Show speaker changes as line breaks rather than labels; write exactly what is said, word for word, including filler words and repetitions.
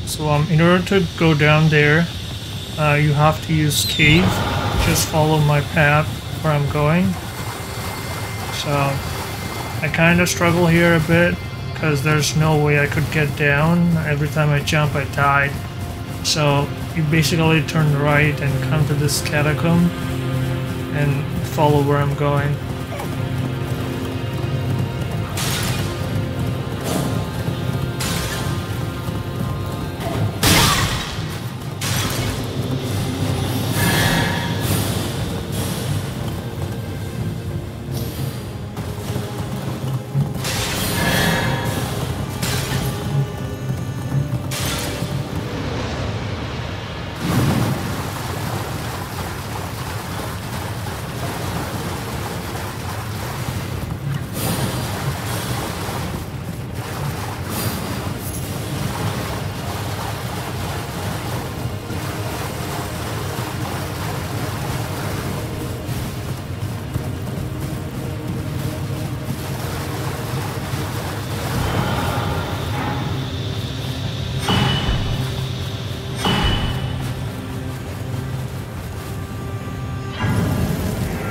So um, in order to go down there, uh, you have to use cave. Just follow my path where I'm going. So I kind of struggle here a bit because there's no way I could get down. Every time I jump, I died. So you basically turn right and come to this catacomb and follow where I'm going.